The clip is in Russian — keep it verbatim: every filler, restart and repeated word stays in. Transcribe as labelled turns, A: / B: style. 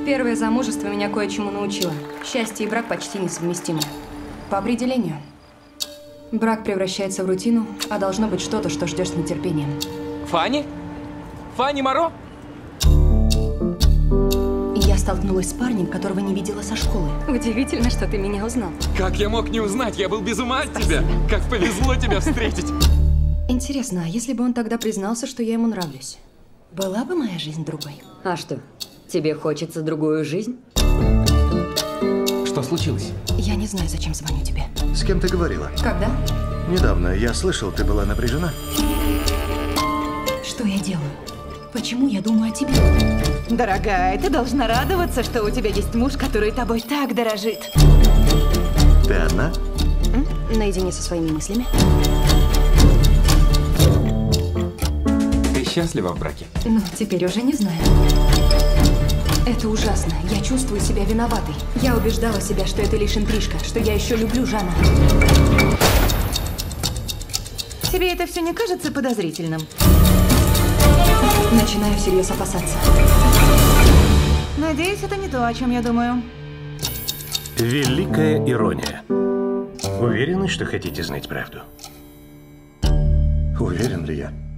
A: Первое замужество меня кое-чему научило. Счастье и брак почти несовместимы. По определению. Брак превращается в рутину, а должно быть что-то, что ждешь с нетерпением.
B: Фанни? Фанни Моро?
A: Я столкнулась с парнем, которого не видела со школы. Удивительно, что ты меня узнал.
B: Как я мог не узнать? Я был без ума от тебя. Как повезло тебя встретить.
A: Интересно, а если бы он тогда признался, что я ему нравлюсь? Была бы моя жизнь другой?
C: А что, тебе хочется другую жизнь?
B: Что случилось?
A: Я не знаю, зачем звоню тебе.
D: С кем ты говорила?
A: Когда?
D: Недавно. Я слышал, ты была напряжена.
A: Что я делаю? Почему я думаю о тебе?
E: Дорогая, ты должна радоваться, что у тебя есть муж, который тобой так дорожит.
D: Ты одна?
A: М? Наедине со своими мыслями.
B: Ты счастлива в браке?
A: Ну, теперь уже не знаю. Это ужасно. Я чувствую себя виноватой. Я убеждала себя, что это лишь интрижка, что я еще люблю Жана.
E: Тебе это все не кажется подозрительным?
A: Начинаю всерьез опасаться.
E: Надеюсь, это не то, о чем я думаю.
F: Великая ирония. Уверены, что хотите знать правду?
D: Уверен ли я?